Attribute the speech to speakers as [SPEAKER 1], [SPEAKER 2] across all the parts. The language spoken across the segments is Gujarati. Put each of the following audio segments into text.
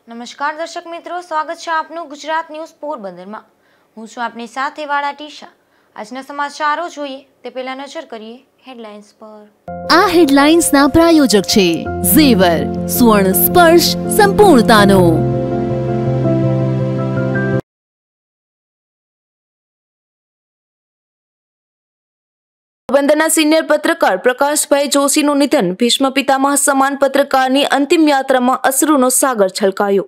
[SPEAKER 1] નમસ્કાર દર્શક મિત્રો, સ્વાગત છે આપનું ગુજરાત ન્યૂઝ પોરબંદરમાં। હું છું આપની સાથે વાળા ટીશા। આજના સમાચારો જોઈએ તે પહેલા નજર કરીએ હેડલાઇન્સ પર।
[SPEAKER 2] આ હેડલાઇન્સના પ્રાયોજક છે ઝેવર, સુવર્ણ સ્પર્શ સંપૂર્ણતાનો। પોરબંદરના સિનિયર પત્રકાર પ્રકાશભાઈ જોશીનું નિધન। ભીષ્મ પિતામહ સમાન પત્રકારની અંતિમ યાત્રામાં અશ્રુનો સાગર છલકાયો।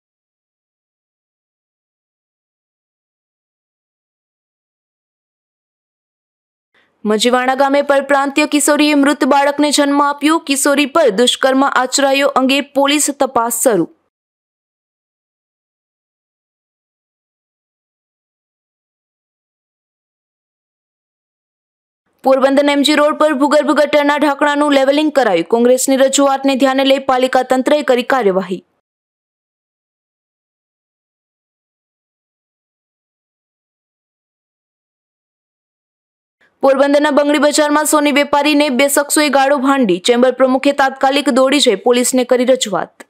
[SPEAKER 2] મજીવાણા ગામે પરપ્રાંતીય કિશોરીએ મૃત બાળકને જન્મ આપ્યો। કિશોરી પર દુષ્કર્મ આચરાયો અંગે પોલીસ તપાસ શરૂ। પોરબંદર એમજી રોડ પર ભૂગર્ભ ગટરના ઢાંકણાનું લેવલિંગ કરાયું। કોંગ્રેસની રજૂઆતને ધ્યાને લઈ પાલિકા તંત્રએ કરી કાર્યવાહી। પોરબંદરના બંગડી બજારમાં સોની વેપારીને બે શખ્સોએ ગાળો ભાંડી। ચેમ્બર પ્રમુખે તાત્કાલિક દોડી જઈ પોલીસને કરી રજૂઆત।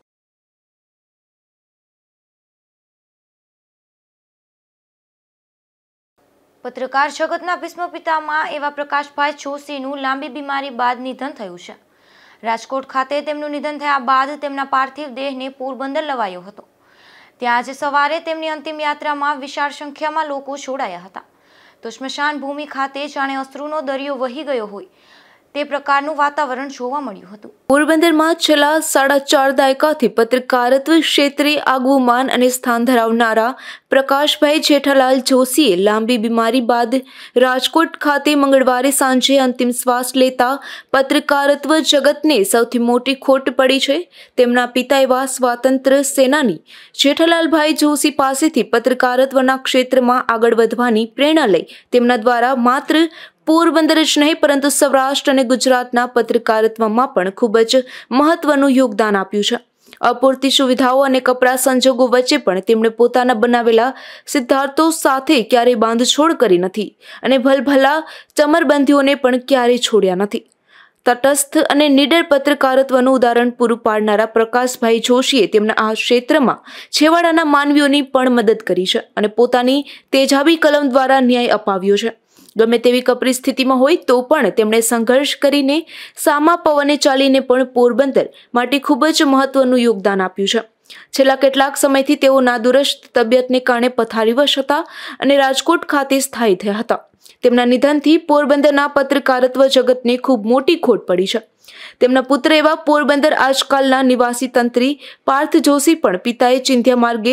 [SPEAKER 1] પત્રકાર જગતના ભીષ્મ પિતામાં એવા પ્રકાશભાઈ જોશીનું લાંબી બીમારી બાદ નિધન થયું છે। રાજકોટ ખાતે તેમનું નિધન થયા બાદ તેમના પાર્થિવ દેહને પોરબંદર લવાયો હતો। ત્યાં આજે સવારે તેમની અંતિમ યાત્રામાં વિશાળ સંખ્યામાં લોકો જોડાયા હતા। તો સ્મશાન ભૂમિ ખાતે જાણે અશ્રુનો દરિયો વહી ગયો હોય તે પ્રકારનું વાતાવરણ જોવા મળ્યું હતું।
[SPEAKER 2] પોરબંદરમાં છેલ્લા 4.5 દાયકાથી પત્રકારત્વ ક્ષેત્રે આગવું માન અને સ્થાન ધરાવનારા પ્રકાશભાઈ જેઠાલાલ જોશીએ લાંબી બીમારી બાદ રાજકોટ ખાતે મંગળવારે સાંજે અંતિમ શ્વાસ લેતા પત્રકારત્વ જગતને સૌથી મોટી ખોટ પડી છે। તેમના પિતા એવા સ્વાતંત્ર્ય સેનાની જેઠાલાલભાઈ જોશી પાસેથી પત્રકારત્વના ક્ષેત્રમાં આગળ વધવાની પ્રેરણા લઈ તેમના દ્વારા માત્ર પોરબંદર જ નહીં પરંતુ સૌરાષ્ટ્ર અને ગુજરાતના પત્રકારત્વમાં પણ ખૂબ જ મહત્વનું યોગદાન આપ્યું છે। અપૂરતી સુવિધાઓ અને કપરા સંજોગો વચ્ચે પણ તેમણે પોતાના બનાવેલા સિદ્ધાંતો સાથે ક્યારેય બાંધછોડ કરી નથી અને ભલભલા ચમરબંધીઓને પણ ક્યારેય છોડ્યા નથી। તટસ્થ અને નિડર પત્રકારત્વનું ઉદાહરણ પૂરું પાડનારા પ્રકાશભાઈ જોશીએ તેમના આ ક્ષેત્રમાં છેવાડાના માનવીઓની પણ મદદ કરી છે અને પોતાની તેજાબી કલમ દ્વારા ન્યાય અપાવ્યો છે। ગમે તેવી કપરી સ્થિતિમાં હોય તો પણ તેમણે સંઘર્ષ કરીને સામા પવને ચાલીને પણ પોરબંદર માટે ખૂબ જ મહત્વનું યોગદાન આપ્યું છે। છેલ્લા કેટલાક સમયથી તેઓ નાદુરસ્ત તબિયતને કારણે પથારીવશ હતા અને રાજકોટ ખાતે સ્થાયી થયા હતા। તેમના નિધનથી પોરબંદરના પત્રકારત્વ જગતને ખૂબ મોટી ખોટ પડી છે। તેમના પુત્ર એવા પોરબંદર આજકાલના નિવાસી તંત્રી પાર્થ જોશી પણ પિતાએ ચિંધ્યા માર્ગે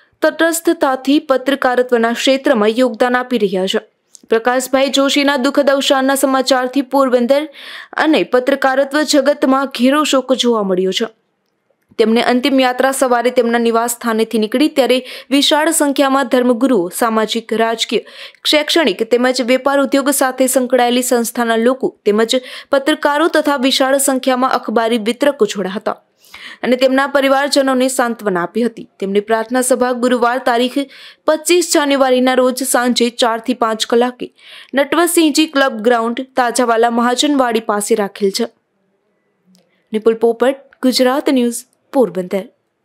[SPEAKER 2] તટસ્થતાથી પત્રકારત્વના ક્ષેત્રમાં યોગદાન આપી રહ્યા છે। પ્રકાશભાઈ જોશીના દુઃખદ અવસાનના સમાચારથી પોરબંદર અને પત્રકારત્વ જગતમાં ઘેરો શોક જોવા મળ્યો છે। તેમને અંતિમ યાત્રા સવારે તેમના નિવાસ સ્થાનેથી નીકળી ત્યારે વિશાળ સંખ્યામાં ધર્મગુરુઓ, સામાજિક, રાજકીય, શૈક્ષણિક તેમજ વેપાર ઉદ્યોગ સાથે સંકળાયેલી સંસ્થાના લોકો તેમજ પત્રકારો તથા વિશાળ સંખ્યામાં અખબારી વિતરકો જોડાયા હતા અને તેમના પરિવારજનોને સાંત્વના આપી હતી। તેમની પ્રાર્થના સભા ગુરુવાર તારીખ 25 જાન્યુઆરીના રોજ સાંજે 4 થી 5 કલાકે નટવરસિંહજી ક્લબ ગ્રાઉન્ડ, તાજાવાલા મહાજનવાડી પાસે રાખેલ છે। નિપુલ પોપટ, ગુજરાત ન્યૂઝ, પોરબંદર।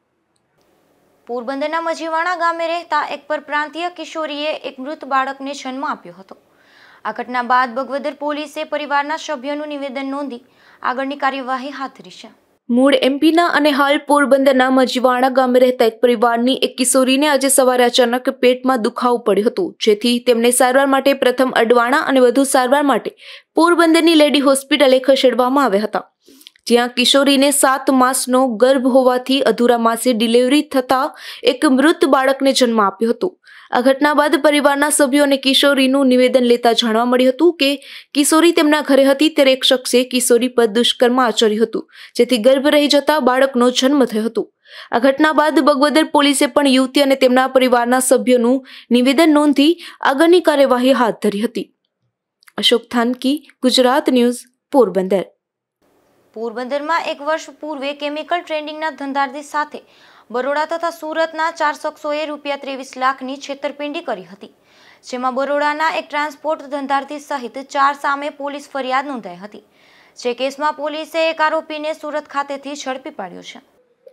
[SPEAKER 1] પોરબંદરના મજીવાણા ગામે રહેતા એક પરપ્રાંતીય કિશોરીએ એક મૃત બાળકને જન્મ આપ્યો હતો। આ ઘટના બાદ બગવદર પોલીસે પરિવારના સભ્યોનું નિવેદન નોંધી આગળની કાર્યવાહી હાથ ધરી છે।
[SPEAKER 2] મૂળ એમપીના અને હાલ પોરબંદરના મજીવાણા ગામે રહેતા એક પરિવારની એક કિશોરીને આજે સવારે અચાનક પેટમાં દુખાવો પડ્યો હતો, જેથી તેમને સારવાર માટે પ્રથમ અડવાણા અને વધુ સારવાર માટે પોરબંદરની લેડી હોસ્પિટલે ખસેડવામાં આવ્યા હતા, જ્યાં કિશોરીને 7 માસનો ગર્ભ હોવાથી અધૂરા માસે ડિલિવરી થતા એક મૃત બાળકને જન્મ આપ્યો હતો। આ ઘટના બાદ પરિવારના સભ્યો અને કિશોરીનું નિવેદન લેતા જાણવા મળ્યું હતું કે કિશોરી તેમના ઘરે હતી ત્યારે એક શખ્સે કિશોરી પર દુષ્કર્મ આચર્યું હતું, જેથી ગર્ભ રહી જતા બાળકનો જન્મ થયો હતો। આ ઘટના બાદ બગવદર પોલીસે પણ યુવતી અને તેમના પરિવારના સભ્યોનું નિવેદન નોંધી આગળની કાર્યવાહી હાથ ધરી હતી। અશોક થાનકી, ગુજરાત ન્યૂઝ, પોરબંદર।
[SPEAKER 1] પોરબંદરમાં એક વર્ષ પૂર્વે કેમિકલ ટ્રેડિંગના ધંધાર્થી સાથે બરોડા તથા સુરતના 4 શખ્સોએ ₹23 લાખની છેતરપિંડી કરી હતી, જેમાં બરોડાના એક ટ્રાન્સપોર્ટ ધંધાર્થી સહિત 4 સામે પોલીસ ફરિયાદ નોંધાઈ હતી। જે કેસમાં પોલીસે એક આરોપીને સુરત ખાતેથી ઝડપી પાડ્યો છે।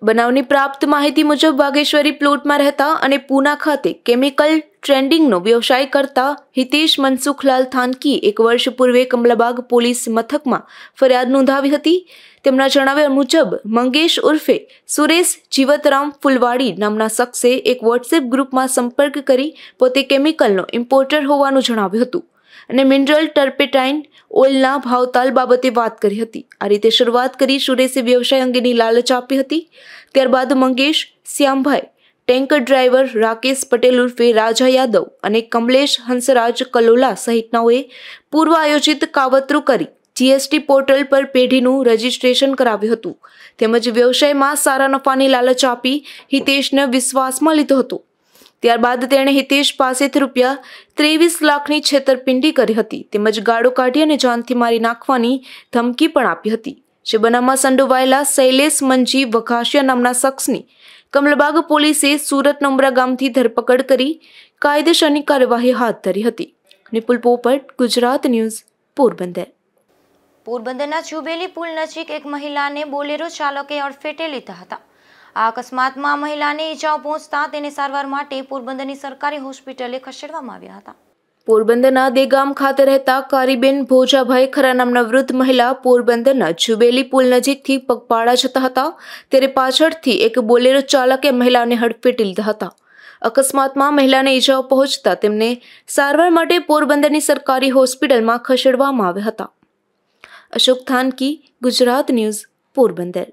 [SPEAKER 2] બનાવની પ્રાપ્ત માહિતી મુજબ વાઘેશ્વરી પ્લોટમાં રહેતા અને પૂના ખાતે કેમિકલ ટ્રેડિંગનો વ્યવસાય કરતા હિતેશ મનસુખલાલ થાનકી 1 વર્ષ પૂર્વે કમલાબાગ પોલીસ મથકમાં ફરિયાદ નોંધાવી હતી. તેમના જણાવ્યા મુજબ મંગેશ ઉર્ફે સુરેશ જીવતરામ ફુલવાડી નામના શખ્સે એક વોટ્સએપ ગ્રુપમાં સંપર્ક કરી પોતે કેમિકલનો ઇમ્પોર્ટર હોવાનું જણાવ્યું હતું અને મિનરલ ટર્પેટાઇન ઓઇલના ભાવતાલ બાબતે વાત કરી હતી. આ રીતે શરૂઆત કરી સુરેશે વ્યવસાય અંગેની લાલચ આપી હતી. ત્યારબાદ મંગેશ, શ્યામભાઈ, ટેન્કર ડ્રાઈવર રાકેશ પટેલ ઉર્ફે રાજા યાદવ અને કમલેશ હંસરાજ કલોલા સહિતનાઓએ પૂર્વ આયોજિત કાવતરું કરી જીએસટી પોર્ટલ પર પેઢીનું રજીસ્ટ્રેશન કરાવ્યું હતું. તેમજ વ્યવસાયમાં સારા નફાની લાલચ આપી હિતેશને વિશ્વાસમાં લીધો હતો. ત્યારબાદ તેણે હિતેશ પાસેથી રૂપિયા 23 લાખની છેતરપિંડી કરી હતી. તેમજ ગાળો કાઢી અને જાનથી મારી નાખવાની ધમકી પણ આપી હતી. જે બનાવમાં સંડોવાયેલા શૈલેષ મંજી વઘાસિયા નામના શખ્સની કમલબાગ પોલીસે સુરત નમરા ગામથી ધરપકડ કરી કાયદેસરની કાર્યવાહી હાથ ધરી હતી. નિપુલ પોપટ, ગુજરાત ન્યૂઝ, પોરબંદર.
[SPEAKER 1] પોરબંદરના જુબેલી પુલ નજીક એક મહિલાને બોલેરો ચાલકે અડફેટે લીધા હતા. આ અકસ્માતમાં મહિલાને ઈજાઓ પહોંચતા તેને સારવાર માટે પોરબંદરની સરકારી હોસ્પિટલે ખસેડવામાં આવ્યા હતા.
[SPEAKER 2] પોરબંદરના દેગામ ખાતે રહેતા કારીબેન ભોજાભાઈ ખરા નામના વૃદ્ધ મહિલા પોરબંદરના જુબેલી પુલ નજીકથી પગપાળા જતા હતા ત્યારે પાછળથી એક બોલેરો ચાલકે મહિલાને હડફેટી લીધા હતા. અકસ્માતમાં મહિલાને ઈજાઓ પહોંચતા તેમને સારવાર માટે પોરબંદરની સરકારી હોસ્પિટલમાં ખસેડવામાં આવ્યા હતા. અશોક થાનકી, ગુજરાત ન્યૂઝ, પોરબંદર.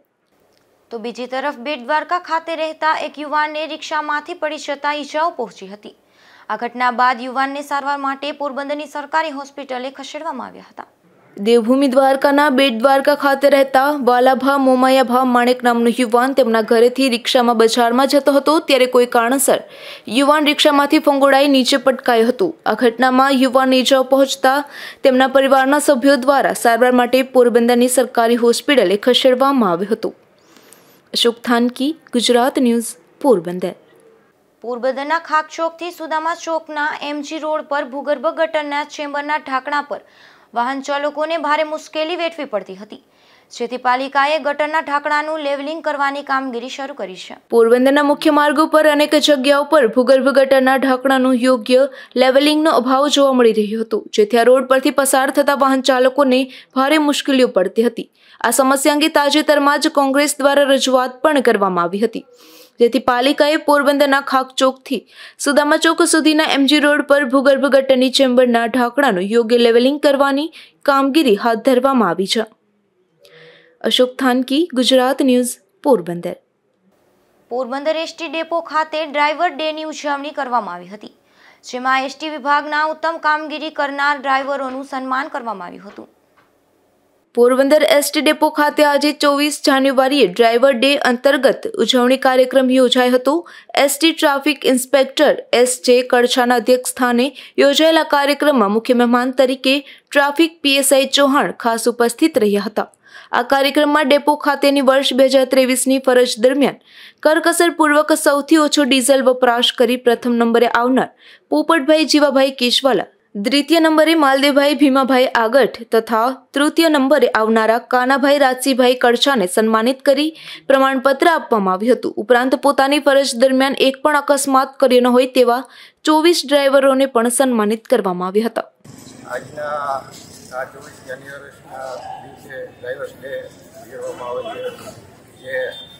[SPEAKER 1] તો બીજી તરફ બેટ દ્વારકા ખાતે રહેતા એક યુવાનને રિક્ષામાંથી પડી જતા ઈજાઓ પહોંચી હતી. આ ઘટના બાદ યુવાનને સારવાર માટે પોરબંદરની સરકારી હોસ્પિટલે ખસેડવામાં આવ્યા હતા.
[SPEAKER 2] દેવભૂમિ દ્વારકાના બેટ દ્વારકા ખાતે રહેતા વાલાભા મોમાયાભા માણેક નામનો યુવાન તેમના ઘરેથી રિક્ષામાં બજારમાં જતો હતો ત્યારે કોઈ કારણસર યુવાન રિક્ષામાંથી ફંગોળાઈ નીચે પટકાયો હતો. આ ઘટનામાં યુવાનને ઈજાઓ પહોંચતા તેમના પરિવારના સભ્યો દ્વારા સારવાર માટે પોરબંદરની સરકારી હોસ્પિટલે ખસેડવામાં આવ્યો હતો. અશોક થાનકી, ગુજરાત ન્યૂઝ, પોરબંદર.
[SPEAKER 1] પોરબંદરના ખાક ચોકથી સુદામા ચોકના એમજી રોડ પર ભૂગર્ભ ગટરના ચેમ્બરના ઢાંકણા પર વાહન ચાલકોને ભારે મુશ્કેલી વેઠવી પડતી હતી, જેથી પાલિકાએ ગટરના ઢાંકણાનું લેવલિંગ કરવાની કામગીરી શરૂ કરી છે.
[SPEAKER 2] પોરબંદરના મુખ્ય માર્ગો પર અનેક જગ્યાઓ પર ભૂગર્ભ ગટરના ઢાંકણાનું યોગ્ય લેવલિંગનો અભાવ જોવા મળી રહ્યો હતો, જેથી આ રોડ પરથી પસાર થતા વાહન ચાલકોને ભારે મુશ્કેલીઓ પડતી હતી. આ સમસ્યા અંગે તાજેતરમાં જ કોંગ્રેસ દ્વારા રજૂઆત પણ કરવામાં આવી હતી, જેથી પાલિકાએ પોરબંદરના ખાક ચોકથી સુદામા ચોક સુધીના એમજી રોડ પર ભૂગર્ભ ગટરની ચેમ્બરના ઢાંકણાનું યોગ્ય લેવલિંગ કરવાની કામગીરી હાથ ધરવામાં આવી છે. Ashok Thanki, Gujarat news, Porbandar.
[SPEAKER 1] Porbandar ST depot ખાતે ડ્રાઈવર ડેની ઉજવણી કરવામાં આવી હતી, જેમાં એસટી વિભાગના ઉત્તમ કામગીરી કરનાર ડ્રાઈવરોનું સન્માન કરવામાં આવ્યું હતું.
[SPEAKER 2] પોરબંદર એસટી ડેપો ખાતે આજે 24 જાન્યુઆરીએ ડ્રાઈવર ડે અંતર્ગત ઉજવણી કાર્યક્રમ યોજાયો હતો. ST traffic inspector S J. કડછાના અધ્યક્ષસ્થાને યોજાયેલા કાર્યક્રમમાં મુખ્ય મહેમાન તરીકે ટ્રાફિક પીએસઆઈ ચૌહાણ ખાસ ઉપસ્થિત રહ્યા હતા. આ કાર્યક્રમમાં ડેપો ખાતેની વર્ષ 2023ની ફરજ દરમિયાન કરકસરપૂર્વક સૌથી ઓછો ડીઝલ વપરાશ કરી પ્રથમ નંબરે આવનાર પોપટભાઈ જીવાભાઈ કેશવાલા, દ્વિતીય નંબરે માલદેવભાઈ ભીમાભાઈ આગઠ તથા તૃતીય નંબરે આવનારા કાનાભાઈ રાજસીભાઈ કડછાને સન્માનિત કરી પ્રમાણપત્ર આપવામાં આવ્યું હતું. ઉપરાંત પોતાની ફરજ દરમિયાન એક પણ અકસ્માત કર્યો ન હોય તેવા 24 ડ્રાઈવરોને પણ સન્માનિત કરવામાં આવ્યા હતા.
[SPEAKER 3] આજના આ 24 જાન્યુઆરીના દિવસે ડ્રાઈવર્સ ડે ઉજવવામાં આવે છે,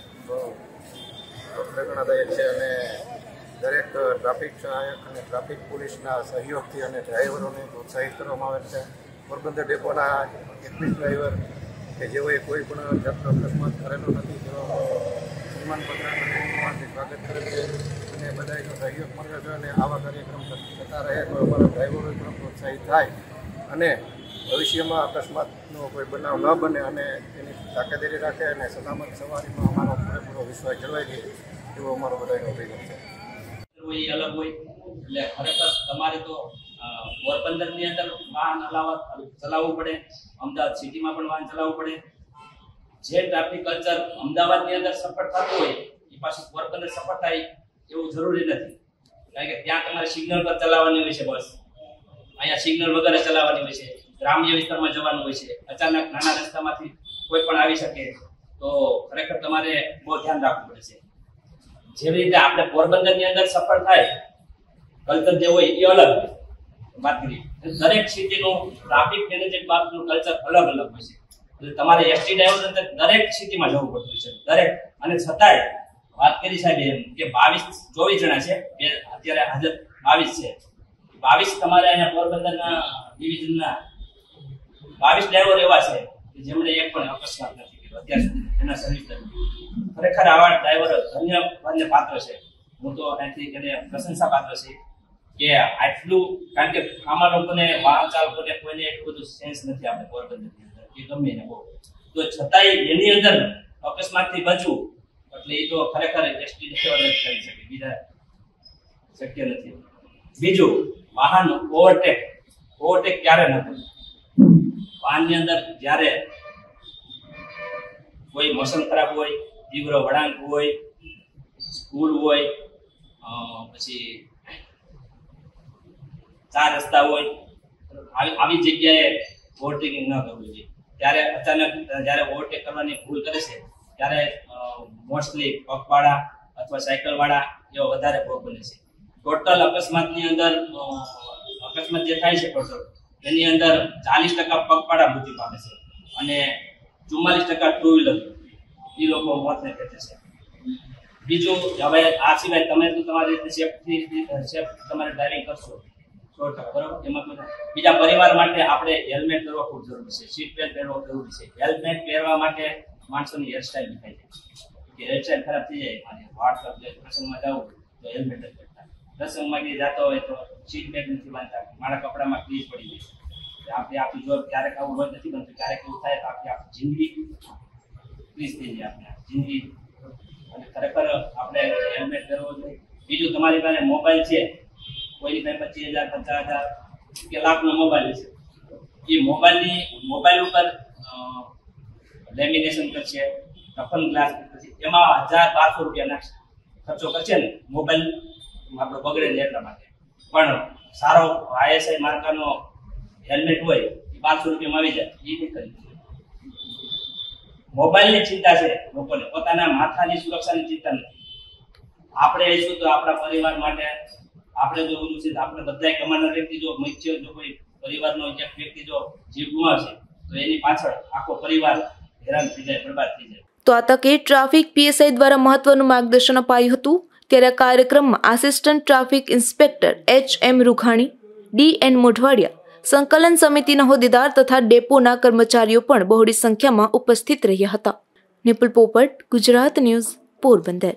[SPEAKER 3] જે પ્રેરણાદાયક છે અને દરેક ટ્રાફિક સહાયક અને ટ્રાફિક પોલીસના સહયોગથી અને ડ્રાઈવરોને પ્રોત્સાહિત કરવામાં આવે છે. પોરબંદર ડેપોના 21 ડ્રાઈવર કે જેઓએ કોઈ પણ જાતનો અકસ્માત કરેલો નથી તેઓ સન્માનપત્ર અને સ્વાગત કરે છે અને બધાનો સહયોગ મળ્યો છે અને આવા કાર્યક્રમ થતા રહે તો અમારા ડ્રાઈવરો પણ પ્રોત્સાહિત થાય અને ભવિષ્યમાં અકસ્માતનો કોઈ બનાવ ન બને અને તેની તાકેદારી રાખે અને સલામત સવારીમાં અમારો પૂરેપૂરો વિશ્વાસ જળવાઈ રહે એવો અમારો બધાનો અભિગમ છે.
[SPEAKER 4] હોય અલગ હોય એટલે ખરેખર તમારે તો પોરબંદરની અંદર વાહન ચલાવવું પડે, અમદાવાદ સિટીમાં પણ વાહન ચલાવવું પડે. જે ટ્રાફિક કલ્ચર અમદાવાદની અંદર સફળ થતું હોય એ પાછું પોરબંદર સફળ થાય એવું જરૂરી નથી, કારણ કે ત્યાં તમારે સિગ્નલ પર ચલાવવાની હોય છે બસ, અહીંયા સિગ્નલ વગર ચલાવવાની હોય છે, ગ્રામ્ય વિસ્તારમાં જવાનું હોય છે, અચાનક નાના રસ્તામાંથી કોઈ પણ આવી શકે તો ખરેખર તમારે બહુ ધ્યાન રાખવું પડશે. જેવી રીતે આપણે પોરબંદરની અંદર સફળ થાય કલ્ચર જે હોય એ અલગ વાત કરીએ. દરેક સિટીનું ટ્રાફિક મેનેજમેન્ટ બાબતનું કલ્ચર અલગ અલગ હોય છે. એટલે તમારે એસટી ડ્રાઈવર દરેક સિટીમાં જવું પડતું હોય છે દરેક. અને છતાંય વાત કરી સાહેબ એમ કે 24 જણા છે, અત્યારે હાજર 22 છે. 22 તમારે અહીંયા પોરબંદરના ડિવિઝનના 22 ડ્રાઈવર એવા છે કે જેમણે એક પણ અકસ્માત નથી કર્યો અત્યાર સુધી એના સર્વિસ દરમિયાન. ખરેખર આવા ડ્રાઈવરો ધન્યવાદને પાત્ર છે. હું તો અહીંથી એને પ્રશંસા પાત્ર છે કે આટલું, કારણ કે આમાં લોકોને વાહન ચાલકોને કોઈને એટલું બધું સેન્સ નથી આપણે પોરબંદરની અંદર કે ગમે ને બહુ, તો છતાંય એની અંદર અકસ્માતથી બચવું એટલે એ તો ખરેખર એસટી ડ્રાઈવર જ કરી શકે, બીજા શક્ય નથી. બીજું, વાહન ઓવરટેક ક્યારે ન કરવું. વાહનની અંદર જ્યારે કોઈ મોસમ ખરાબ હોય, તીવ્ર વળાંક હોય, સ્કૂલ હોય, પછી 4 રસ્તા હોય, આવી જગ્યાએ ઓવરટેકિંગ ન કરવું જોઈએ. ત્યારે અચાનક જ્યારે ઓવરટેક કરવાની ભૂલ કરે છે ત્યારે મોસ્ટલી પગવાળા અથવા સાયકલવાળા એવા વધારે ભોગ બને છે. ટોટલ અકસ્માતની અંદર અકસ્માત જે થાય છે ટોટલ એની અંદર 40% પગપાળા મૃત્યુ પામે છે અને 44% ટુ વ્હીલર એ લોકો મોતને ભેટે છે. બીજું, હવે આ સિવાય તમે તો તમારી રીતે સેફ તમારે ડ્રાઇવિંગ કરશો 100%, બરાબર. એમાં બીજા પરિવાર માટે આપણે હેલ્મેટ પહેરવા ખૂબ જરૂરી છે, સીટ બેલ્ટ પહેરવા જરૂરી છે. હેલ્મેટ પહેરવા માટે માણસોની હેરસ્ટાઈલ દેખાય છે કે હેરસ્ટાઈલ ખરાબ થઈ જાય અને વાળ પ્રસંગમાં જવું તો હેલ્મેટ જ પહેરતા. પ્રસંગમાં કે જતો હોય તો સીટ બેલ્ટ નથી બાંધતા, મારા કપડામાં ક્રીઝ પડી જાય. આપણે આપણી જોબ ક્યારેક આવું રોજ નથી બનતું, ક્યારેક એવું થાય તો આપણી જિંદગી ક્રીઝ થઈ જાય, આપણે જિંદગી. અને ખરેખર આપણે હેલ્મેટ પહેરવો જોઈએ. બીજું, તમારી પાસે મોબાઈલ છે, કોઈની પાસે 25,000 50,000 કે લાખનો મોબાઈલ છે, એ મોબાઈલ ઉપર લેમિનેશન કરશે, ટફન ગ્લાસ કરશે, એમાં 1,000-1,200 રૂપિયાના ખર્ચો કરશે ને મોબાઈલ આપણો બગડે ને એટલા માટે. પણ સારો ISI માર્કાનો હેલ્મેટ હોય એ 1200 રૂપિયામાં આવી જાય, એ નહીં કરી. મોબાઈલની ચિંતા છે લોકોને, પોતાના માથાની સુરક્ષાની ચિંતા નથી. આપણે રહીશું તો આપણા પરિવાર માટે આપણે જો બધું છે, આપણે બધા કમાનાર વ્યક્તિ જો મુખ્ય જો કોઈ પરિવારનો એક વ્યક્તિ જો જીવ ગુમાવશે તો એની પાછળ આખો પરિવાર હેરાન થઈ જાય, બરબાદ થઈ જાય.
[SPEAKER 2] તો આ તકે ટ્રાફિક PSI દ્વારા મહત્વનું માર્ગદર્શન અપાયું હતું. ત્યારે આ કાર્યક્રમમાં assistant traffic inspector HM Rughani, DN Modhwadia, સંકલન સમિતિના હોદ્દેદાર તથા ડેપોના કર્મચારીઓ પણ બહોળી સંખ્યામાં ઉપસ્થિત રહ્યા હતા. નિપુલ પોપટ, ગુજરાત ન્યૂઝ, પોરબંદર.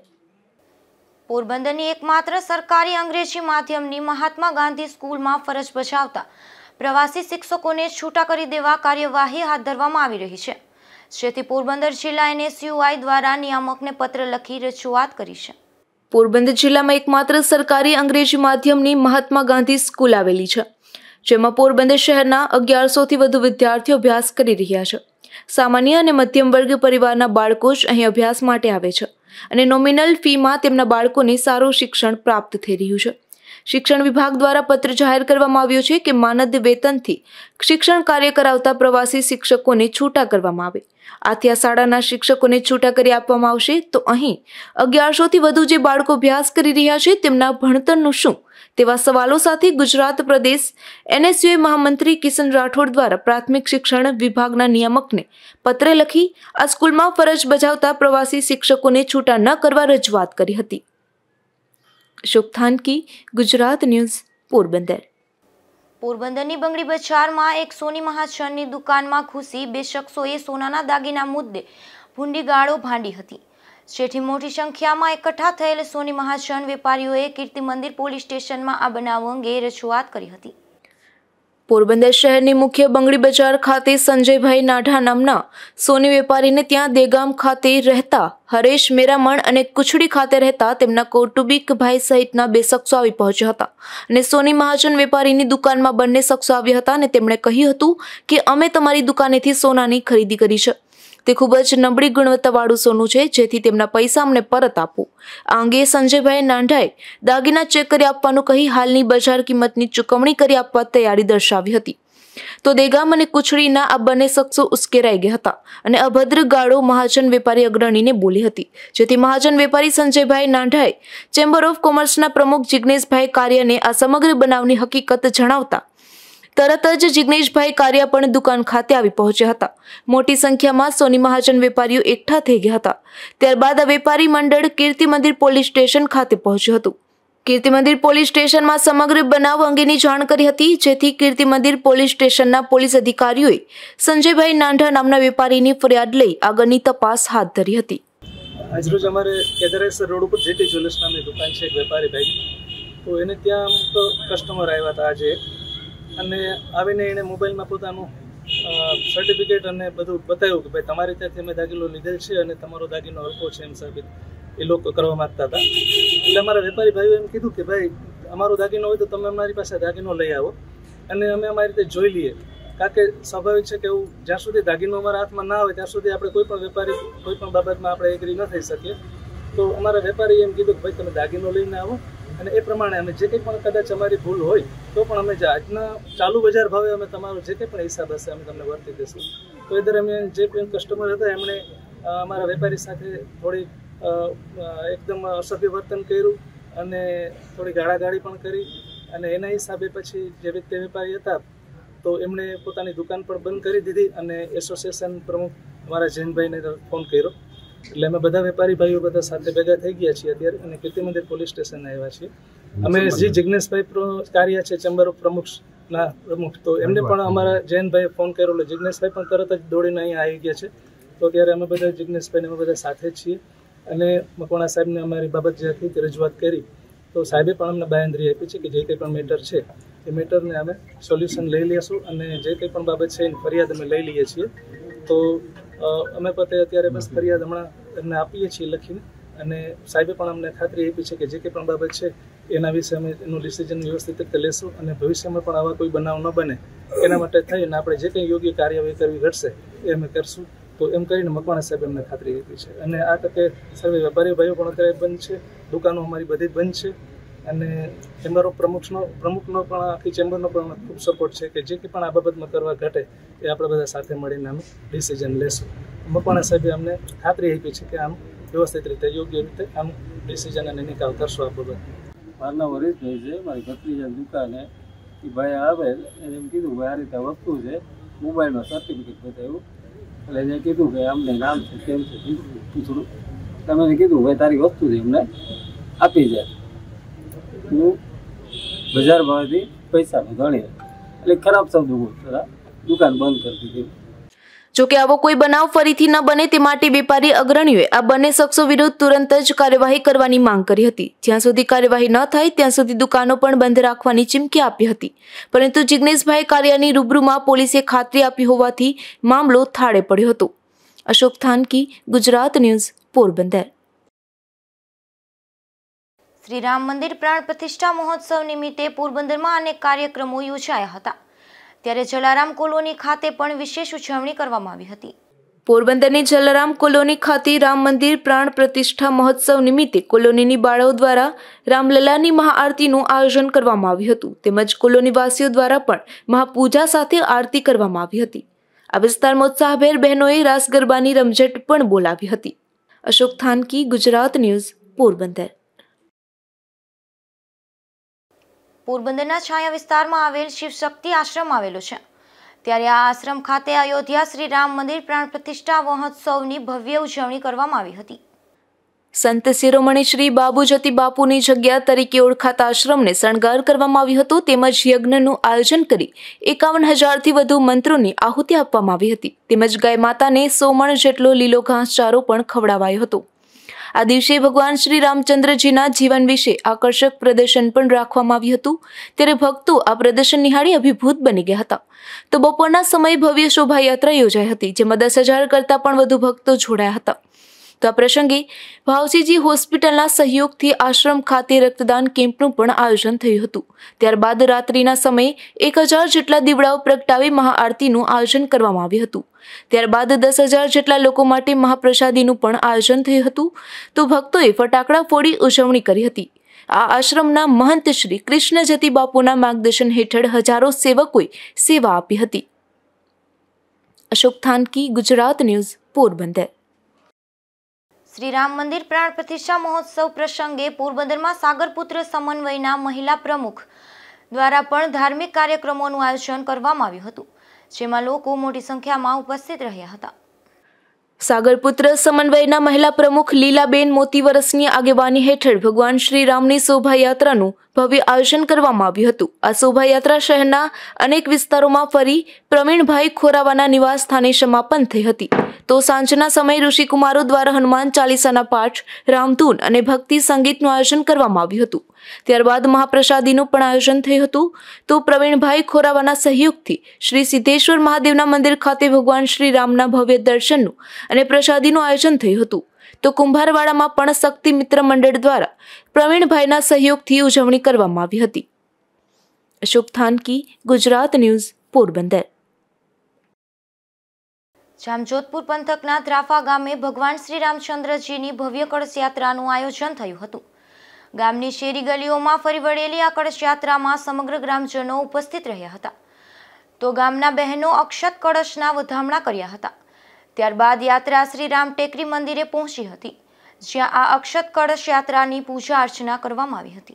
[SPEAKER 1] પોરબંદરની એકમાત્ર સરકારી અંગ્રેજી માધ્યમની મહાત્મા ગાંધી સ્કૂલમાં ફરજ બજાવતા પ્રવાસી શિક્ષકોને છૂટા કરી દેવા કાર્યવાહી હાથ ધરવામાં આવી રહી છે, જેથી પોરબંદર જિલ્લા NSUI દ્વારા નિયામકને પત્ર લખી રજૂઆત કરી છે.
[SPEAKER 2] પોરબંદર જિલ્લામાં એકમાત્ર સરકારી અંગ્રેજી માધ્યમની મહાત્મા ગાંધી સ્કૂલ આવેલી છે, જેમાં પોરબંદર શહેરના 1100થી વધુ વિદ્યાર્થીઓ અભ્યાસ કરી રહ્યા છે. સામાન્ય અને મધ્યમ વર્ગ પરિવારના બાળકો જ અહીં અભ્યાસ માટે આવે છે અને નોમિનલ ફીમાં તેમના બાળકોને સારું શિક્ષણ પ્રાપ્ત થઈ રહ્યું છે. શિક્ષણ વિભાગ દ્વારા પત્ર જાહેર કરવામાં આવ્યો છે કે માનદ વેતનથી શિક્ષણ કાર્ય કરાવતા પ્રવાસી શિક્ષકોને છૂટા કરવામાં આવે. આથી આ શાળાના શિક્ષકોને છૂટા કરી આપવામાં આવશે તો અહીં 1100થી વધુ જે બાળકો અભ્યાસ કરી રહ્યા છે તેમના ભણતરનું શું, તેવા સવાલો સાથે ગુજરાત પ્રદેશ NSUI મહામંત્રી કિશન રાઠોડ દ્વારા પ્રાથમિક શિક્ષણ વિભાગના નિયામકને પત્ર લખી આ સ્કૂલમાં ફરજ બજાવતા પ્રવાસી શિક્ષકોને છૂટા ન કરવા રજૂઆત કરી હતી. અશોક થાનકી, ગુજરાત ન્યૂઝ, પોરબંદર.
[SPEAKER 1] પોરબંદરની બંગડી બજારમાં એક સોની મહાજનની દુકાનમાં ઘૂસી 2 શખ્સોએ સોનાના દાગીના મુદ્દે ભૂંડી ગાળો ભાંડી હતી, જેથી મોટી સંખ્યામાં એકઠા થયેલ સોની મહાજન વેપારીઓએ કીર્તિ મંદિર પોલીસ સ્ટેશનમાં આ બનાવ અંગે રજૂઆત કરી હતી.
[SPEAKER 2] પોરબંદર શહેરની મુખ્ય બંગડી બજાર ખાતે સંજયભાઈ નાઢા નામના સોની વેપારીને ત્યાં દેગામ ખાતે રહેતા હરેશ મેરામણ અને કુછડી ખાતે રહેતા તેમના કૌટુંબિક ભાઈ સહિતના 2 શખ્સો આવી પહોંચ્યા હતા અને સોની મહાજન વેપારીની દુકાનમાં બંને શખ્સો આવ્યા હતા અને તેમણે કહ્યું હતું કે અમે તમારી દુકાનેથી સોનાની ખરીદી કરી છે, તે ખૂબ જ નબળી ગુણવત્તાવાળું સોનું છે, જેથી તેમના પૈસા અમને પરત આપો. આ અંગે સંજયભાઈ નાંઢાએ દાગીના ચેક કરી આપવાનું કહી હાલની બજાર કિંમતની ચૂકવણી કરી આપવા તૈયારી દર્શાવી હતી. તો દેગામ અને કુચડીના આ બંને શખ્સો ઉશ્કેરાઈ ગયા હતા અને અભદ્ર ગાળો મહાજન વેપારી અગ્રણીને બોલી હતી, જેથી મહાજન વેપારી સંજયભાઈ નાંઢાએ ચેમ્બર ઓફ કોમર્સના પ્રમુખ જિગ્નેશભાઈ કારિયાને આ સમગ્ર બનાવની હકીકત જણાવતા તરત જ જિગ્નેશભાઈ કારિયા પણ દુકાન ખાતે આવી પહોંચ્યા હતા. મોટી સંખ્યામાં સોની મહાજન વેપારીઓ એકઠા થઈ ગયા હતા. ત્યારબાદ આ વેપારી મંડળ કીર્તિ મંદિર પોલીસ સ્ટેશન ખાતે પહોંચ્યું હતું. કીર્તિ મંદિર પોલીસ સ્ટેશનમાં સમગ્ર બનાવ અંગેની જાણ કરી હતી, જેથી કીર્તિ મંદિર પોલીસ સ્ટેશનના પોલીસ અધિકારીઓએ સંજયભાઈ નાંઢા નામના વેપારીની ફરિયાદ લઈ આગળની તપાસ હાથ ધરી હતી.
[SPEAKER 5] આજરોજ અમારે કેદારેશ્વર રોડ ઉપર જેટી જ્વેલર્સ નામની દુકાન છે એક વેપારી ભાઈ, તો એને ત્યાં કસ્ટમર આવ્યા હતા આજે, અને આવીને એણે મોબાઈલમાં પોતાનું સર્ટિફિકેટ અને બધું બતાવ્યું કે ભાઈ તમારી ત્યાંથી અમે દાગીનો લીધેલ છે અને તમારો દાગીનો હલકો છે એમ સાબિત એ લોકો કરવા માગતા હતા. એટલે અમારા વેપારી ભાઈઓ એમ કીધું કે ભાઈ અમારો દાગીનો હોય તો તમે અમારી પાસે દાગીનો લઈ આવો અને અમે અમારી રીતે જોઈ લઈએ, કારણ કે સ્વાભાવિક છે કે એવું જ્યાં સુધી દાગીનો અમારા હાથમાં ના હોય ત્યાં સુધી આપણે કોઈ પણ વેપારી કોઈ પણ બાબતમાં આપણે એગ્રી ન થઈ શકીએ. તો અમારા વેપારીએ એમ કીધું કે ભાઈ તમે દાગીનો લઈને આવો અને એ પ્રમાણે અમે જે કંઈ પણ કદાચ અમારી ભૂલ હોય તો પણ અમે આજના ચાલુ બજાર ભાવે અમે તમારો જે કંઈ પણ હિસાબ હશે અમે તમને વર્તી દઈશું. તો એ દરમિયાન જે પણ કસ્ટમર હતા એમણે અમારા વેપારી સાથે થોડી એકદમ અસભ્ય વર્તન કર્યું અને થોડી ગાળાગાળી પણ કરી, અને એના હિસાબે પછી જે વ્યક્તિ વેપારી હતા તો એમણે પોતાની દુકાન પણ બંધ કરી દીધી અને એસોસિએશન પ્રમુખ અમારા જૈનભાઈને ફોન કર્યો. એટલે અમે બધા વેપારી ભાઈઓ બધા સાથે ભેગા થઈ ગયા છીએ અત્યારે અને કીર્તિ મંદિર પોલીસ સ્ટેશને આવ્યા છીએ. અમે જે જિગ્નેશભાઈ કારિયા છે ચેમ્બર ઓફ પ્રમુખના પ્રમુખ, તો એમને પણ અમારા જૈનભાઈએ ફોન કર્યો એટલે જિગ્નેશભાઈ પણ તરત જ દોડીને અહીંયા આવી ગયા છે. તો ત્યારે અમે બધા જિગ્નેશભાઈને અમે બધા સાથે જ છીએ અને મકવાણા સાહેબને અમારી બાબત જે હતી તે રજૂઆત કરી, તો સાહેબે પણ અમને બાંયધરી આપી છે કે જે કંઈ પણ મેટર છે એ મેટરને અમે સોલ્યુશન લઈ લઈશું અને જે કંઈ પણ બાબત છે એની ફરિયાદ અમે લઈ લઈએ છીએ. તો અમે પોતે અત્યારે બસ ફરિયાદ હમણાં એમને આપીએ છીએ લખીને, અને સાહેબે પણ અમને ખાતરી આપી છે કે જે કંઈ પણ બાબત છે એના વિશે અમે એનું ડિસિઝન વ્યવસ્થિત રીતે લેશું અને ભવિષ્યમાં પણ આવા કોઈ બનાવ ન બને એના માટે થઈને આપણે જે કંઈ યોગ્ય કાર્યવાહી કરવી ઘટશે એ અમે કરશું. તો એમ કરીને મકવાણા સાહેબ અમને ખાતરી આપી છે. અને આ તકે સર્વે વેપારી ભાઈઓ પણ અત્યારે બંધ છે, દુકાનો અમારી બધી જ બંધ છે, અને ચેમ્બર ઓફ પ્રમુખનો પણ આખી ચેમ્બરનો પણ ખૂબ સપોર્ટ છે કે જે કંઈ પણ આ બાબતમાં કરવા ઘટે એ આપણે બધા સાથે મળીને અમે ડિસિઝન લેશું. મકવાણા સાહેબે અમને ખાતરી આપી છે કે આમ વ્યવસ્થિત રીતે યોગ્ય રીતે આમ ડિસિઝન અને નિકાલ કરશો આ બાબત.
[SPEAKER 6] મારું નામ હરીશભાઈ છે, મારી ભત્રીજાની દુકાને એ ભાઈ આવે એને એમ કીધું ભાઈ આ રીતે વસ્તુ છે, મોબાઈલમાં સર્ટિફિકેટ બતાવ્યું એટલે એને કીધું કે અમને નામ છે કેમ છે પૂછડું, તમે એને કીધું ભાઈ તારી વસ્તુ છે એમને આપી જાય, હું બજાર ભાવેથી પૈસાનું ગણી એટલે ખરાબ શબ્દ બોલતા દુકાન બંધ કરી દીધી.
[SPEAKER 2] જોકે આવો કોઈ બનાવ ફરીથી ન બને તે માટે વેપારી અગ્રણીઓએ આ બંને શખ્સો વિરુદ્ધ તુરંત જ કાર્યવાહી કરવાની માંગ કરી હતી. જ્યાં સુધી કાર્યવાહી ન થાય ત્યાં સુધી દુકાનો પણ બંધ રાખવાની ચીમકી આપી હતી, પરંતુ જિગ્નેશભાઈ કારિયાની રૂબરૂમાં પોલીસે ખાતરી આપી હોવાથી મામલો થાળે પડ્યો હતો. અશોક થાનકી, ગુજરાત ન્યૂઝ, પોરબંદર.
[SPEAKER 1] શ્રી રામ મંદિર પ્રાણ પ્રતિષ્ઠા મહોત્સવ નિમિત્તે પોરબંદરમાં અનેક કાર્યક્રમો યોજાયા હતા, ત્યારે જલારામ કોલોની ખાતે પણ વિશેષ ઉજવણી કરવામાં આવી હતી.
[SPEAKER 2] પોરબંદરની જલારામ કોલોની ખાતે રામ મંદિર પ્રાણ પ્રતિષ્ઠા મહોત્સવ નિમિત્તે કોલોનીની બાળાઓ દ્વારા રામલલાની મહાઆરતીનું આયોજન કરવામાં આવ્યું હતું, તેમજ કોલોનીવાસીઓ દ્વારા પણ મહાપૂજા સાથે આરતી કરવામાં આવી હતી. આ વિસ્તારમાં ઉત્સાહભેર બહેનોએ રાસ ગરબાની રમઝટ પણ બોલાવી હતી. અશોક થાનકી, ગુજરાત ન્યૂઝ, પોરબંદર.
[SPEAKER 1] પોરબંદરના છાયા વિસ્તારમાં આવેલ શિવ શક્તિ આશ્રમ આવેલો છે, ત્યારે આ આશ્રમ ખાતે અયોધ્યા શ્રી રામ મંદિર પ્રાણ પ્રતિષ્ઠા મહોત્સવની ભવ્ય ઉજવણી કરવામાં આવી હતી.
[SPEAKER 2] સંત શિરોમણી શ્રી બાબુજતી બાપુની જગ્યા તરીકે ઓળખાતા આશ્રમને શણગાર કરવામાં આવ્યો હતો, તેમજ યજ્ઞનું આયોજન કરી 51,000થી વધુ મંત્રોની આહુતિ આપવામાં આવી હતી, તેમજ ગાય માતાને 100 મણ જેટલો લીલો ઘાસચારો પણ ખવડાવાયો હતો. આ દિવસે ભગવાન શ્રી રામચંદ્રજીના જીવન વિશે આકર્ષક પ્રદર્શન પણ રાખવામાં આવ્યું હતું, ત્યારે ભક્તો આ પ્રદર્શન નિહાળી અભિભૂત બની ગયા હતા. તો બપોરના સમયે ભવ્ય શોભાયાત્રા યોજાઈ હતી, જેમાં 10,000 કરતાં પણ વધુ ભક્તો જોડાયા હતા. તો આ પ્રસંગે ભાવસીજી હોસ્પિટલના સહયોગથી આશ્રમ ખાતે રક્તદાન કેમ્પનું પણ આયોજન થયું હતું. ત્યારબાદ રાત્રિના સમયે 1,000 જેટલા દીવડાઓ પ્રગટાવી મહાઆરતીનું આયોજન કરવામાં આવ્યું હતું. ત્યારબાદ 10,000 જેટલા લોકો માટે મહાપ્રસાદીનું પણ આયોજન થયું હતું. તો ભક્તોએ ફટાકડા ફોડી ઉજવણી કરી હતી. આ આશ્રમના મહંત શ્રી કૃષ્ણજતી બાપુના માર્ગદર્શન હેઠળ હજારો સેવકોએ સેવા આપી હતી. અશોક થાનકી, ગુજરાત ન્યૂઝ, પોરબંદર.
[SPEAKER 1] શ્રી રામ મંદિર પ્રાણ પ્રતિષ્ઠા મહોત્સવ પ્રસંગે પોરબંદરમાં સાગરપુત્ર સમન્વયના મહિલા પ્રમુખ દ્વારા પણ ધાર્મિક કાર્યક્રમોનું આયોજન કરવામાં આવ્યું હતું, જેમાં લોકો મોટી સંખ્યામાં ઉપસ્થિત રહ્યા હતા.
[SPEAKER 2] સાગરપુત્ર સમન્વયના મહિલા પ્રમુખ લીલાબેન મોતીવરસની આગેવાની હેઠળ ભગવાન શ્રી રામની શોભાયાત્રાનું ભવ્ય આયોજન કરવામાં આવ્યું હતું. આ શોભાયાત્રા શહેરના અનેક વિસ્તારોમાં ફરી પ્રવીણભાઈ ખોરાવાના નિવાસ સ્થાને સમાપન થઈ હતી. તો સાંજના સમયે ઋષિકુમારો દ્વારા હનુમાન ચાલીસાના પાઠ, રામધૂન અને ભક્તિ સંગીતનું આયોજન કરવામાં આવ્યું હતું. ત્યારબાદ મહાપ્રસાદીનું પણ આયોજન થયું હતું. તો પ્રવીણભાઈ ખોરાવાના સહયોગથી શ્રી સિદ્ધેશ્વર મહાદેવના મંદિર ખાતે ભગવાન શ્રી રામના ભવ્ય દર્શનનું અને પ્રસાદીનું આયોજન થયું હતું. તો કુંભારવાડામાં પણ શક્તિ મિત્ર મંડળ દ્વારા પ્રવીણભાઈના સહયોગથી ઉજવણી કરવામાં આવી હતી. અશોક થાનકી, ગુજરાત ન્યૂઝ, પોરબંદર.
[SPEAKER 1] જામજોધપુર પંથકના ત્રાફા ગામે ભગવાન શ્રી રામચંદ્રજીની ભવ્ય કળશયાત્રાનું આયોજન થયું હતું. ગામની શેરી ગલીઓમાં ફરી વળેલી આ કળશયાત્રામાં સમગ્ર ગ્રામજનો ઉપસ્થિત રહ્યા હતા. તો ગામના બહેનો અક્ષત કળશના વધામણા કર્યા હતા. ત્યારબાદ યાત્રા શ્રી રામ ટેકરી મંદિરે પહોંચી હતી, જ્યાં આ અક્ષત કળશ યાત્રાની પૂજા અર્ચના કરવામાં આવી હતી.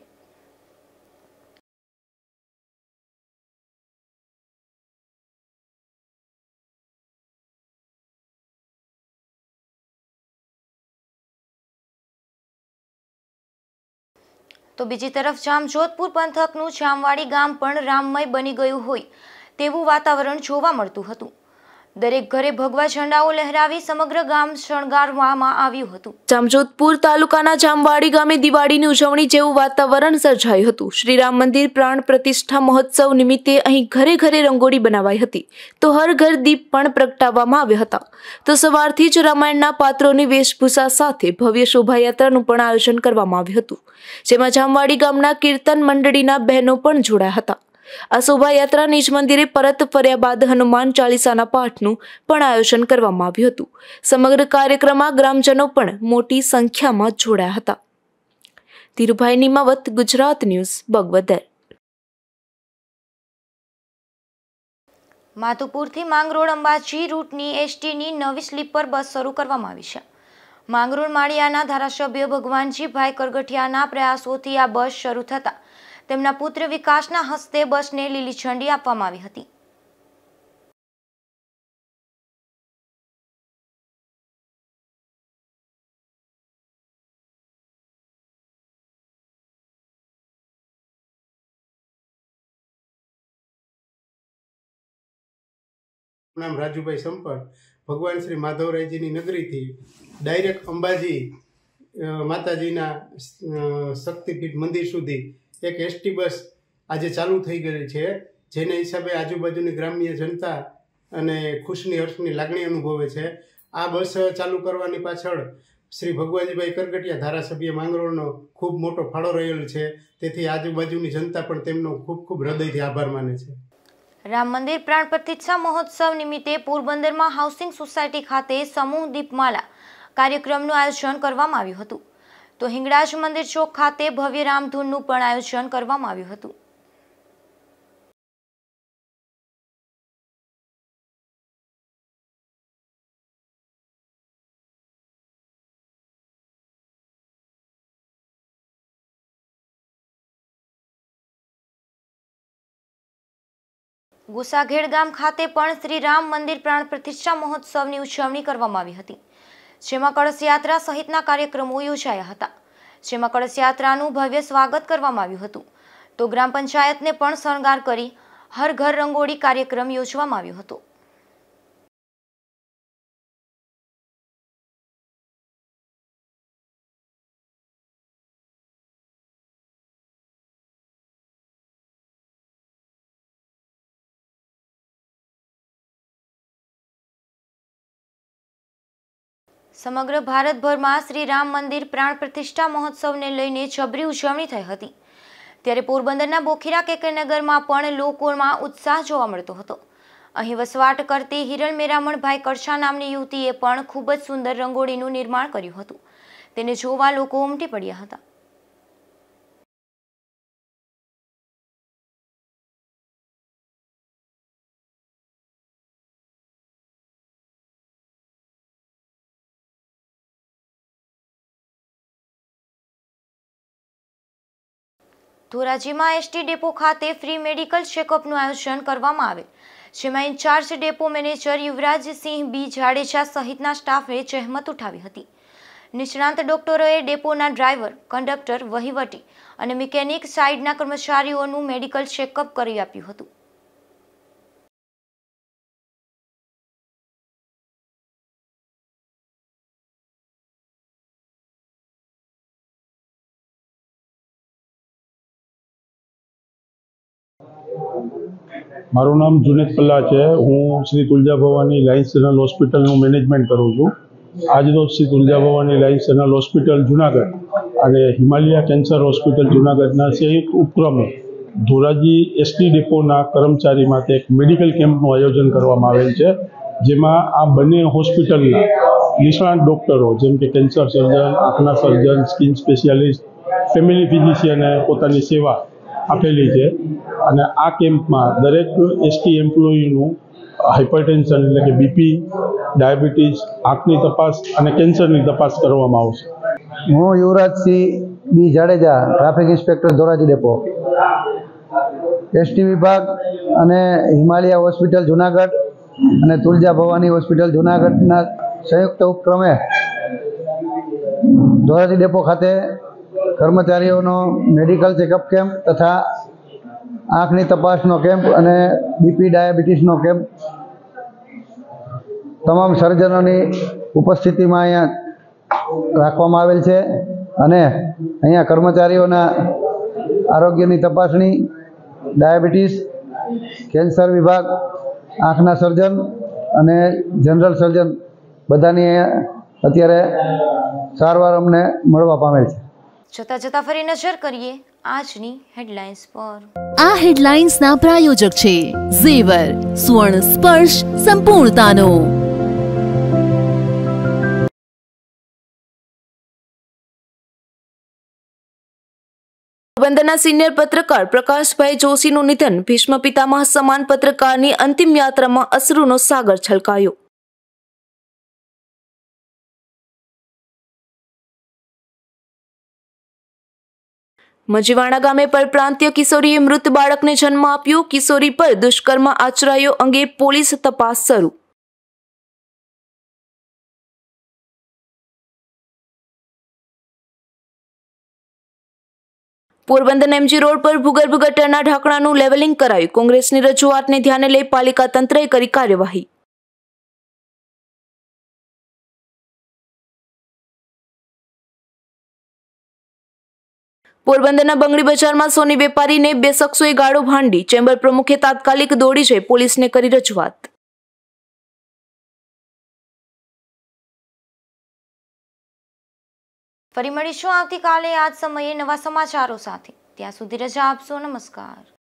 [SPEAKER 1] તો બીજી તરફ જામજોધપુર પંથકનું જામવાડી ગામ પણ રામમય બની ગયું હોય તેવું વાતાવરણ જોવા મળતું હતું. દરેક ઘરે ભગવા ઝંડાઓ લહેરાવી સમગ્ર ગામ શણગારવામાં આવ્યું હતું.
[SPEAKER 2] જામજોધપુર તાલુકાના જામવાડી ગામે દિવાળીની ઉજવણી જેવું વાતાવરણ સર્જાયું હતું. શ્રી રામ મંદિર પ્રાણ પ્રતિષ્ઠા મહોત્સવ નિમિત્તે અહીં ઘરે ઘરે રંગોળી બનાવાઈ હતી. તો હર ઘર દીપ પણ પ્રગટાવવામાં આવ્યા હતા. તો સવારથી જ રામાયણના પાત્રોની વેશભૂષા સાથે ભવ્ય શોભાયાત્રાનું પણ આયોજન કરવામાં આવ્યું હતું, જેમાં જામવાડી ગામના કીર્તન મંડળીના બહેનો પણ જોડાયા હતા. આ શોભાયાત્રા નિજ મંદિરે પરત ફર્યા બાદ હનુમાન ચાલીસાના પાઠનું પણ આયોજન કરવામાં આવ્યું હતું. સમગ્ર કાર્યક્રમમાં ગ્રામજનો પણ મોટી સંખ્યામાં જોડાયા હતા. ધીરુભાઈ નિમાવત, ગુજરાત ન્યૂઝ, બગવદર.
[SPEAKER 1] માધુપુરથી માંગરોળ અંબાજી રૂટની એસટીની નવી સ્લીપર બસ શરૂ કરવામાં આવી છે. માંગરોળ માળિયાના ધારાસભ્ય ભગવાનજીભાઈ કરગઠિયાના પ્રયાસોથી આ બસ શરૂ થતા તેમના પુત્ર વિકાસના હસ્તે બસને લીલી ઝંડી આપવામાં આવી હતી.
[SPEAKER 7] નામ રાજુભાઈ સંપર, ભગવાન શ્રી માધવરાયજીની નગરીથી ડાયરેક્ટ અંબાજી માતાજીના શક્તિપીઠ મંદિર સુધી એક એસટી બસ આજે ચાલુ થઈ ગઈ છે, જેના હિસાબે આજુબાજુની ગ્રામ્ય જનતા અને ખુશની હર્ષની લાગણી અનુભવે છે. આ બસ ચાલુ કરવાની પાછળ શ્રી ભગવાનજીભાઈ કરગટિયા ધારાસભ્ય માંગરોળનો ખૂબ મોટો ફાળો રહેલો છે. તેથી આજુબાજુની જનતા પણ તેમનો ખૂબ ખૂબ હૃદયથી આભાર માને છે.
[SPEAKER 1] રામ મંદિર પ્રાણ પ્રતિષ્ઠા મહોત્સવ નિમિત્તે પોરબંદરમાં હાઉસિંગ સોસાયટી ખાતે સમૂહ દીપમાલા કાર્યક્રમનું આયોજન કરવામાં આવ્યું હતું. તો હિંગળાજ મંદિર ચોક ખાતે ભવ્ય રામધૂનનું પણ આયોજન કરવામાં આવ્યું હતું. ગુસાઘેડ ગામ ખાતે પણ શ્રી રામ મંદિર પ્રાણ પ્રતિષ્ઠા મહોત્સવની ઉજવણી કરવામાં આવી હતી, જેમાં કળશયાત્રા સહિતના કાર્યક્રમો યોજાયા હતા. જેમાં કળશયાત્રાનું ભવ્ય સ્વાગત કરવામાં આવ્યું હતું. તો ગ્રામ પંચાયતને પણ શણગાર કરી હર ઘર રંગોળી કાર્યક્રમ યોજવામાં આવ્યો હતો. સમગ્ર ભારતભરમાં શ્રી રામ મંદિર પ્રાણ પ્રતિષ્ઠા મહોત્સવને લઈને જબરી ઉજવણી થઈ હતી. ત્યારે પોરબંદરના બોખીરા કેકેનગરમાં પણ લોકોમાં ઉત્સાહ જોવા મળતો હતો. અહીં વસવાટ કરતી હિરણ મેરામણભાઈ કરછા નામની યુવતીએ પણ ખૂબ જ સુંદર રંગોળીનું નિર્માણ કર્યું હતું. તેને જોવા લોકો ઉમટી પડ્યા હતા. ધોરાજીમાં એસટી ડેપો ખાતે ફ્રી મેડિકલ ચેકઅપનું આયોજન કરવામાં આવેલ, જેમાં incharge depot manager Yuvrajsinh B Jadeja સહિતના સ્ટાફે જહેમત ઉઠાવી હતી. નિષ્ણાંત ડોક્ટરોએ ડેપોના ડ્રાઈવર, કંડક્ટર, વહીવટી અને મિકેનિક સાઇડના કર્મચારીઓનું મેડિકલ ચેકઅપ કરી આપ્યું હતું.
[SPEAKER 8] મારું નામ જુનેદ પલ્લા છે. હું શ્રી તુલજા ભવાની લાયન્સ જનરલ હોસ્પિટલનું મેનેજમેન્ટ કરું છું. આજરોજ Shri Tulja Bhavani Lions general hospital Junagadh અને હિમાલયા કેન્સર હોસ્પિટલ જુનાગઢના સંયુક્ત ઉપક્રમે ધોરાજી એસટી ડેપોના કર્મચારી માટે એક મેડિકલ કેમ્પનું આયોજન કરવામાં આવેલ છે, જેમાં આ બંને હોસ્પિટલના નિષ્ણાત ડૉક્ટરો જેમ કે કેન્સર સર્જન, આંખના સર્જન, સ્કિન સ્પેશિયાલિસ્ટ, ફેમિલી ફિઝિશિયને પોતાની સેવા આપેલી છે. અને આ કેમ્પમાં દરેક એસટી એમ્પ્લોયીનું હાઇપરટેન્શન એટલે કે બીપી, ડાયાબિટીસ, આંખની તપાસ અને કેન્સરની તપાસ કરવામાં આવશે.
[SPEAKER 9] હું Yuvrajsinh B Jadeja, traffic inspector Dhoraji depot, ST વિભાગ અને હિમાલયા હોસ્પિટલ જુનાગઢ અને તુલજા ભવાની હોસ્પિટલ જુનાગઢના સંયુક્ત ઉપક્રમે ધોરાજી ડેપો ખાતે કર્મચારીઓનો મેડિકલ ચેકઅપ કેમ્પ તથા આંખની તપાસનો કેમ્પ અને બીપી ડાયાબિટીસનો કેમ્પ તમામ સર્જનોની ઉપસ્થિતિમાં અહીંયા રાખવામાં આવેલ છે. અને અહીંયા કર્મચારીઓના આરોગ્યની તપાસણી, ડાયાબિટીસ, કેન્સર વિભાગ, આંખના સર્જન અને જનરલ સર્જન બધાની અત્યારે સારવાર અમને મળવા પામેલ છે.
[SPEAKER 1] જતા ફરી નજર કરીએ આજની હેડલાઇન્સ પર.
[SPEAKER 10] આ હેડલાઇન્સના પ્રાયોજક છે ઝેવર, સ્વર્ણ સ્પર્શ સંપૂર્ણતાનો.
[SPEAKER 2] પોરબંદરના સિનિયર પત્રકાર પ્રકાશભાઈ જોશીનું નિધન. ભીષ્મ પિતામહ સમાન પત્રકારની અંતિમ યાત્રામાં અશ્રુનો સાગર છલકાયો. મજીવાણા ગામે પરપ્રાંતીય કિશોરીએ મૃત બાળકને જન્મ આપ્યો. કિશોરી પર દુષ્કર્મ આચરાયો અંગે પોલીસ તપાસ શરૂ. પોરબંદર એમજી રોડ પર ભૂગર્ભ ગટરના ઢાંકણાનું લેવલિંગ કરાયું. કોંગ્રેસની રજૂઆતને ધ્યાને લઈ પાલિકા તંત્રએ કરી કાર્યવાહી. પોરબંદરના બંગડી બજારમાં સોની વેપારીને બે શખ્સોએ ગાળો ભાંડી. ચેમ્બર પ્રમુખે તાત્કાલિક દોડી જઈ પોલીસને કરી રજૂઆત.
[SPEAKER 1] ફરી મળીશું આવતીકાલે આ જ સમયે નવા સમાચારો સાથે. ત્યાં સુધી રજા આપશો. નમસ્કાર.